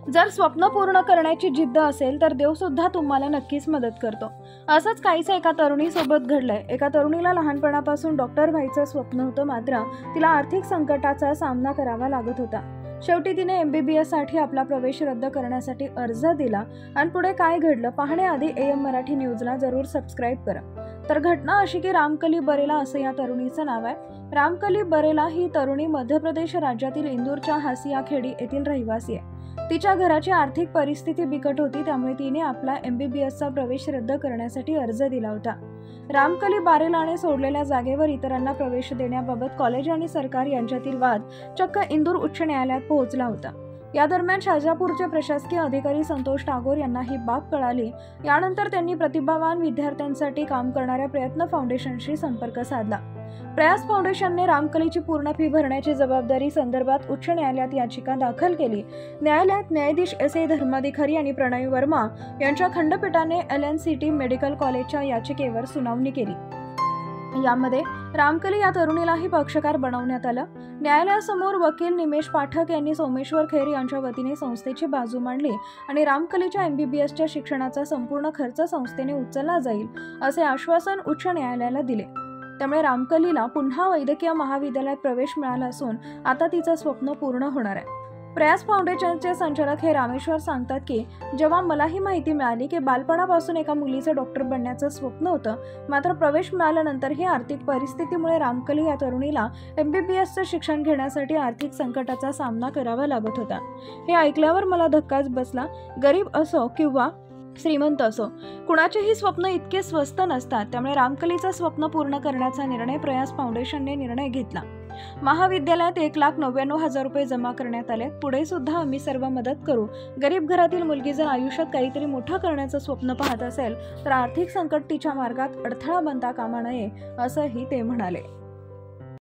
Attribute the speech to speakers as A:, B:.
A: जर स्वप्न पूर्ण करण्याची जिद्द असेल तर देव सुद्धा तुम्हाला नक्कीच मदत करतो। असंच काहीच एका तरुणीसोबत घडलंय। एका तरुणीला लहानपणापासून डॉक्टर व्हायचं स्वप्न होतं, मात्र तिला आर्थिक संकटाचा सामना करावा लागत होता। शेवटी तिने MBBS साठी आपला प्रवेश रद्द करण्यासाठी अर्ज दिला आणि पुढे काय घडलं पाहण्याआधी AM मराठी न्यूजला जरूर सबस्क्राईब करा। तर घटना अशी की रामकली बरेला असं या तरुणीचं नाव आहे। रामकली बरेला ही तरुणी मध्य प्रदेश राज्यातील इंदूरच्या हासिया खेडी येथील रहिवासी आहे। तिच्या घराची आर्थिक परिस्थिती बिकट होती, त्यामुळे तिने आपला MBBSचा प्रवेश रद्द करण्यासाठी अर्ज दिला होता। रामकली बरेलाने सोडलेल्या जागेवर इतरांना प्रवेश देण्याबाबत कॉलेज आणि सरकार यांच्यातील वाद चक्क इंदूर उच्च न्यायालयात पोहोचला होता। या दरम्यान शाजापूरचे प्रशासकीय अधिकारी संतोष टागोर यांना ही बाब कळाली। यानंतर त्यांनी प्रतिभावान विद्यार्थ्यांसाठी काम करणाऱ्या प्रयत्न फाउंडेशनशी संपर्क साधला। प्रयास फाउंडेशनने रामकलीची पूर्ण फी भरण्याची जबाबदारी संदर्भात उच्च न्यायालयात याचिका दाखल केली। न्यायालयात न्यायाधीश SA धर्माधिकारी आणि प्रणय वर्मा यांच्या खंडपीठाने LNCT मेडिकल कॉलेजच्या याचिकेवर सुनावणी केली। यामध्ये रामकली या तरुणीलाही पक्षकार बनवण्यात आलं। न्यायालयासमोर वकील निमेश पाठक यांनी सोमेश्वर खैर यांच्या वतीने संस्थेची बाजू मांडली आणि रामकलीच्या MBBSच्या शिक्षणाचा संपूर्ण खर्च संस्थेने उचलला जाईल असे आश्वासन उच्च न्यायालयाला दिले। त्यामुळे रामकलीला पुन्हा वैद्यकीय महाविद्यालयात प्रवेश मिळाला असून आता तिचं स्वप्न पूर्ण होणार आहे। प्रयास फाउंडेशनचे संचालक हे रामेश्वर सांगतात की जेव्हा मला ही माहिती मिळाली की बालपणापासून एका मुलीचं डॉक्टर बनण्याचं स्वप्न होतं, मात्र प्रवेश मिळाल्यानंतरही आर्थिक परिस्थितीमुळे रामकली या तरुणीला MBBSचं शिक्षण घेण्यासाठी आर्थिक संकटाचा सामना करावा लागत होता। हे ऐकल्यावर मला धक्काच बसला। गरीब असो किंवा श्रीमंत असो, कुणाचेही स्वप्न इतके स्वस्त नसतात। त्यामुळे रामकलीचं स्वप्न पूर्ण करण्याचा निर्णय प्रयास फाउंडेशनने घेतला। महाविद्यालयात 1,99,000 रुपये जमा करण्यात आले। पुढे सुद्धा आम्ही सर्व मदत करू। गरीब घरातील मुलगी जर आयुष्यात काहीतरी मोठं करण्याचं स्वप्न पाहत असेल तर आर्थिक संकट तिच्या मार्गात अडथळा बनता कामा नये असंही ते म्हणाले।